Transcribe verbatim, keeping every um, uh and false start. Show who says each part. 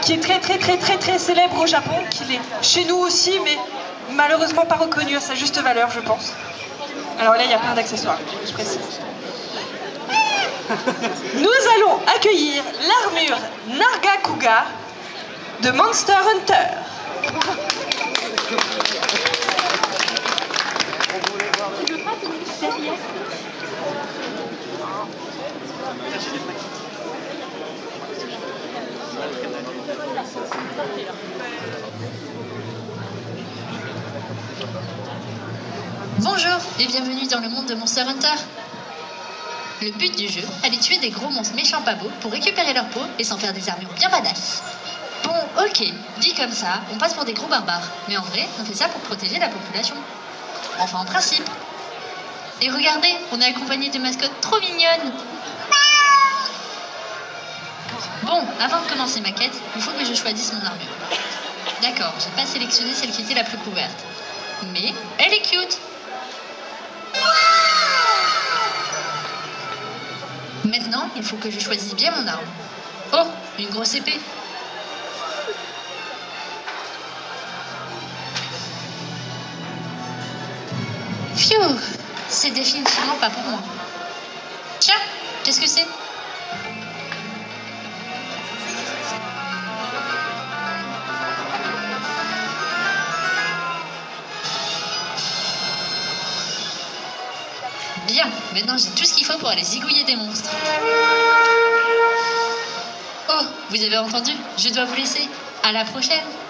Speaker 1: qui est très très très très très célèbre au Japon, qu'il est chez nous aussi, mais malheureusement pas reconnu à sa juste valeur, je pense. Alors là, il y a plein d'accessoires, je précise. Nous allons accueillir l'armure Nargacuga de Monster Hunter.
Speaker 2: Bonjour et bienvenue dans le monde de Monster Hunter. Le but du jeu, aller tuer des gros monstres méchants pas beaux pour récupérer leur peau et s'en faire des armures bien badass. Bon, ok, dit comme ça, on passe pour des gros barbares, mais en vrai, on fait ça pour protéger la population. Enfin, en principe. Et regardez, on est accompagné de mascottes trop mignonnes. Bon, avant de commencer ma quête, il faut que je choisisse mon armure. D'accord, j'ai pas sélectionné celle qui était la plus couverte. Mais elle est cute. Maintenant, il faut que je choisisse bien mon arme. Oh, une grosse épée. Phew, c'est définitivement pas pour moi. Tiens, qu'est-ce que c'est ? Bien, maintenant j'ai tout ce qu'il faut pour aller zigouiller des monstres. Oh, vous avez entendu ? Je dois vous laisser. À la prochaine.